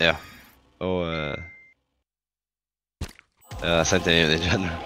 Ja. Og jeg sendte en inn i general.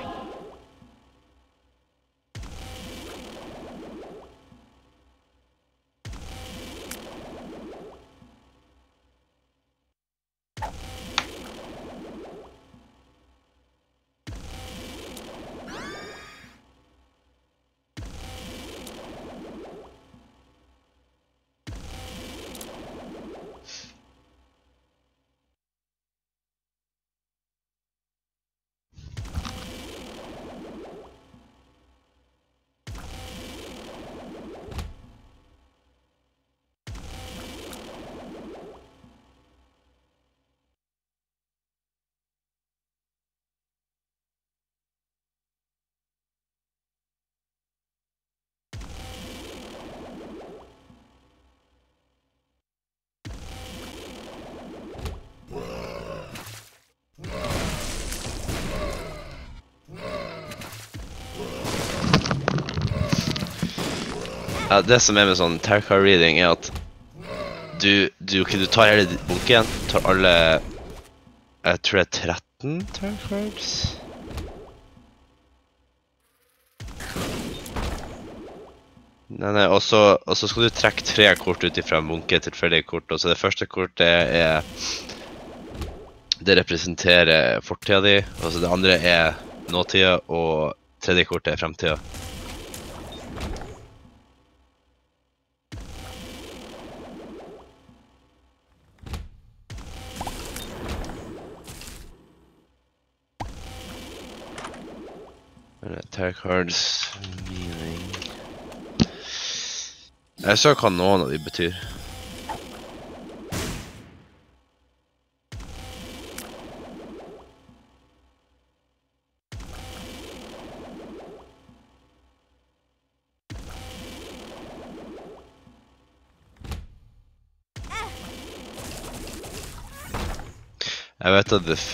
Ja, det som med sånn tarot card reading at du tar hele bunken, tar alle, jeg tror det er 13 tarot cards. Nei, og så skal du trekke 3 kort ut ifra en bunke, tilfeldige kort, og så det første kortet det representerer fortida di, og så det andre er nåtida, og tredje kortet er fremtida. Tarot cards, meaning... Jeg så hva noen av de betyr. Jeg vet at The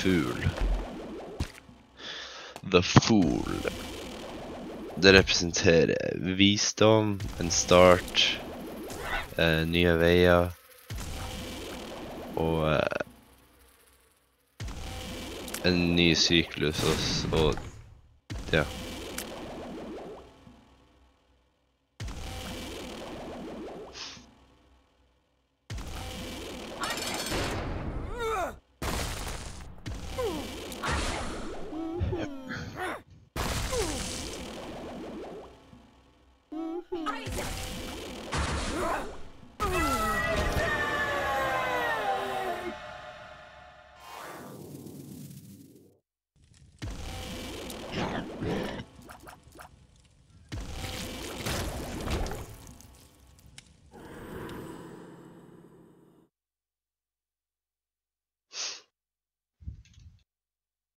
Fool. Det representerer visdom, en start, nye veier, og en ny syklus, og